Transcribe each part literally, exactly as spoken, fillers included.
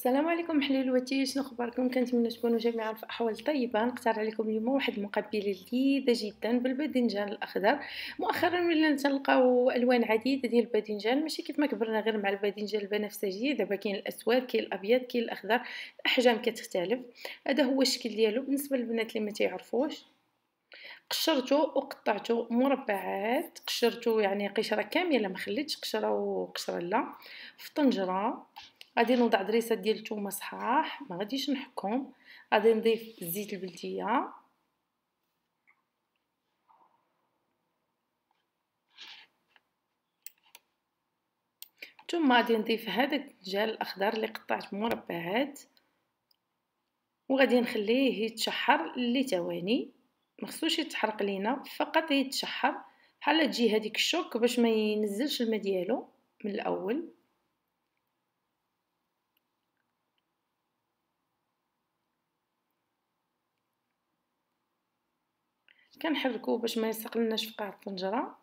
السلام عليكم حليلواتي، شنو اخباركم؟ كنتمنى تكونوا جميعا في احوال طيبه. نقترح عليكم اليوم واحد المقبله لذيذه جدا بالباذنجان الاخضر. مؤخرا ولينا نتلقاو الوان عديده ديال الباذنجان، ماشي كيف ما كبرنا غير مع الباذنجان البنفسجي. دابا كاين الاسود، كاين الابيض، كاين الاخضر، الاحجام كتختلف. هذا هو الشكل ديالو بالنسبه للبنات اللي ما تعرفوش. قشرته وقطعته مربعات، قشرته يعني قشره كامله، ما خليتش قشره وقشره لا. في طنجره غادي نوضع ضريسه ديال الثومه صحاح، ما غاديش نحكهم. غادي نضيف زيت البلديه، ثم غادي نضيف هذا الدجاج الاخضر اللي قطعت مربعات، وغادي نخليه يتشحر لثواني. مخصوش يتحرق لينا، فقط يتشحر بحال تجي هذيك الشوك باش ما ينزلش الماء ديالو من الاول. كنحركوه باش ما يسقلناش في قاع الطنجره.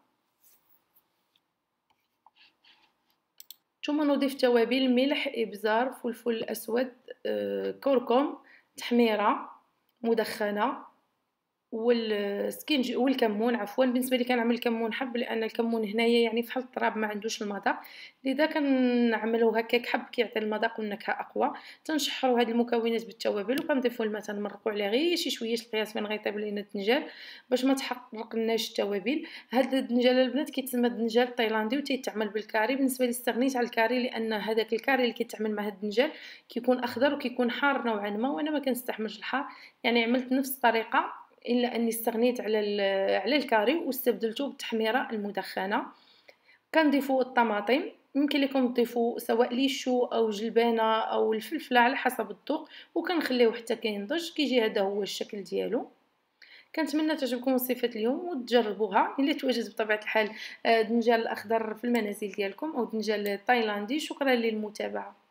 ثم نضيف توابل: ملح، ابزار، فلفل اسود، آه، كركم، تحميره مدخنه، والسكينج والكمون. عفوا بالنسبه لي كنعمل الكمون حب، لان الكمون هنايا يعني فحال التراب ما عندوش المذاق، لذا كنعملو هكاك حب كيعطي المذاق والنكهه اقوى. تنشحروا هاد المكونات بالتوابل وكنضيفوا الماء، تنمرقوا عليه غير شي شويه القياس من غيطيب لينا الدنجال باش ما تحرقناش التوابل. هاد الدنجال البنات كيتسمى الدنجال التايلاندي وتيتعمل بالكاري. بالنسبه لي استغنيت على الكاري، لان هذاك الكاري اللي كيتعمل مع هاد الدنجال كيكون اخضر وكيكون حار نوعا ما، وانا ما كنستحملش الحار. يعني عملت نفس الطريقه، الا اني استغنيت على على الكاري واستبدلته بالتحميره المدخنه. كنضيفوا الطماطم، يمكن لكم تضيفوا سواء ليشو او جلبانه او الفلفله على حسب الذوق، وكنخليوه حتى كينضج. كيجي هذا هو الشكل ديالو. كنتمنى تعجبكم وصفه اليوم وتجربوها الا تواجد بطبيعه الحال الدنجال الاخضر في المنازل ديالكم او الدنجال التايلاندي. شكرا للمتابعه.